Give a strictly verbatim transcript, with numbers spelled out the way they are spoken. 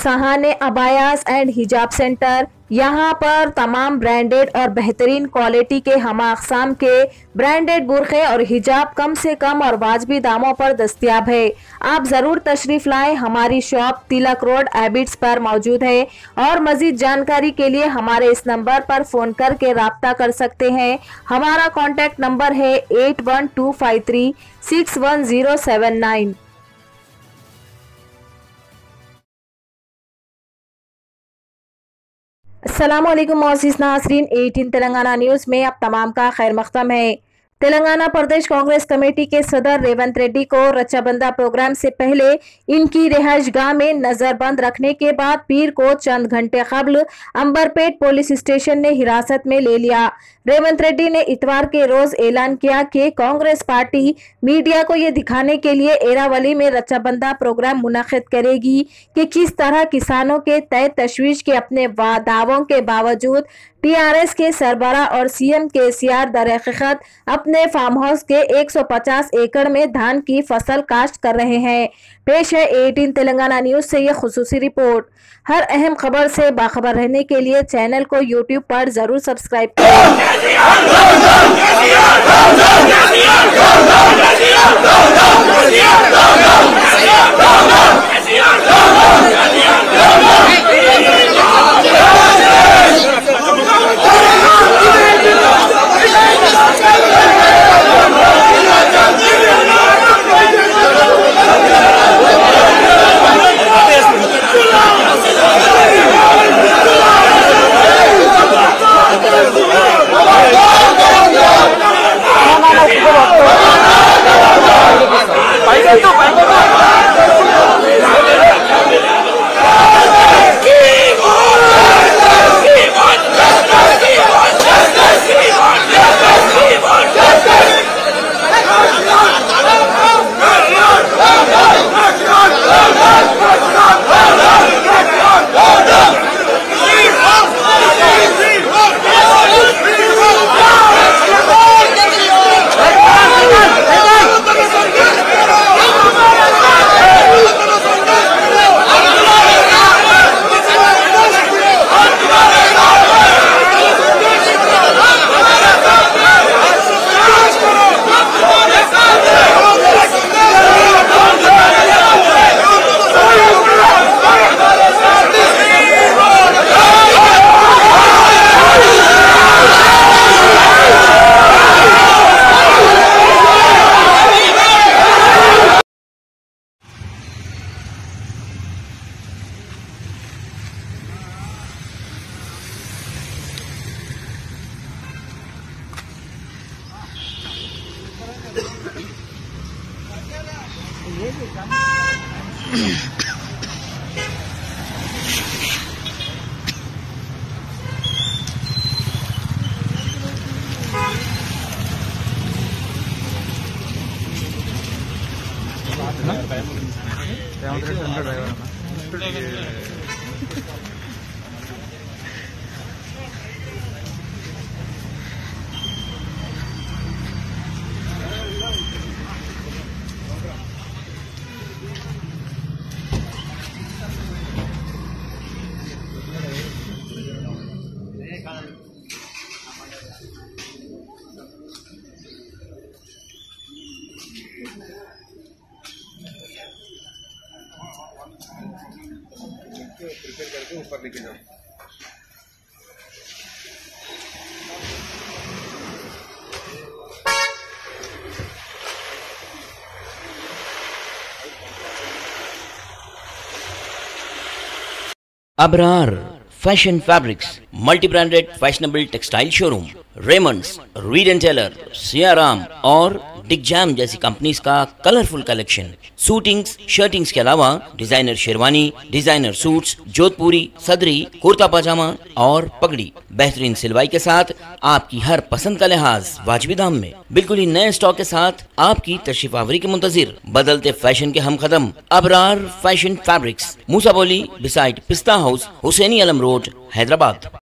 सहाने अबायास एंड हिजाब सेंटर। यहाँ पर तमाम ब्रांडेड और बेहतरीन क्वालिटी के हम अक़साम के ब्रांडेड बुरखे और हिजाब कम से कम और वाजबी दामों पर दस्तयाब है। आप ज़रूर तशरीफ़ लाएं। हमारी शॉप तिलक रोड एबिट्स पर मौजूद है और मज़ीद जानकारी के लिए हमारे इस नंबर पर फ़ोन करके रब्ता कर सकते हैं। हमारा कॉन्टैक्ट नंबर है eight one two five three six one zero seven nine. अस्सलामुअलैकुम मोअज़्ज़िज़ नाज़रीन, अठारह तेलंगाना न्यूज़ में आप तमाम का खैर मक़दम है। तेलंगाना प्रदेश कांग्रेस कमेटी के सदर रेवंत रेड्डी को रक्षाबंधन प्रोग्राम से पहले इनकी रिहाइश गाह में नजरबंद रखने के बाद पीर को चंद घंटे कबल अंबरपेट पुलिस स्टेशन ने हिरासत में ले लिया। रेवंत रेड्डी ने इतवार के रोज ऐलान किया कि कांग्रेस पार्टी मीडिया को ये दिखाने के लिए एरावली में रक्षाबंधन प्रोग्राम मुनक़िद करेगी कि किस तरह किसानों के तय तशवीश के अपने दावों के बावजूद टीआरएस के सरबराह और सीएम केसीआर दर-ए-हक़ीक़त अपने फार्म हाउस के एक सौ पचास एकड़ में धान की फसल काश्त कर रहे हैं। पेश है अठारह तेलंगाना न्यूज़ से ये खुसूसी रिपोर्ट। हर अहम खबर से बाखबर रहने के लिए चैनल को यूट्यूब पर जरूर सब्सक्राइब करें। प्रिपेयर करके ऊपर लेके जाओ। Abrar fashion fabrics, multi branded fashionable textile showroom, Raymonds, Reid and Taylor, Siyaram और डिगजैम जैसी कंपनीज का कलरफुल कलेक्शन, सूटिंग्स, शर्टिंग्स के अलावा designer sherwani, designer suits, Jodhpuri, सदरी, कुर्ता पजामा और पगड़ी बेहतरीन सिलवाई के साथ आपकी हर पसंद का लिहाज वाजिबी दाम में बिल्कुल ही नए स्टॉक के साथ आपकी तशरीफ आवरी के मुंतजिर बदलते फैशन के हम कदम Abrar fashion fabrics, Musa Boli beside पिस्ता हाउस, हुसैनी अलम रोड, हैदराबाद।